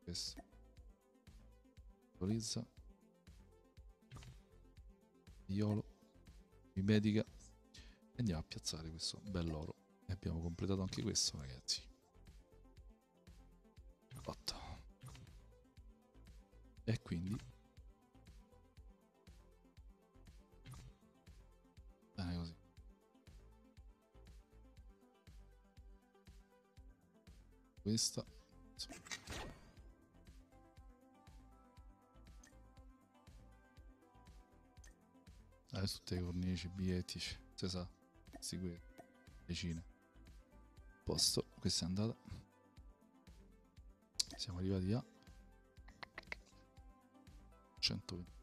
questo. Visualizza. Iolo. Mimetica. E andiamo a piazzare questo bell'oro. E abbiamo completato anche questo, ragazzi. Fatto. E quindi bene così. Questa adesso tutte le cornici, biglietti, si sa, sicuro, decine. Posto, questa è andata. Siamo arrivati a 120.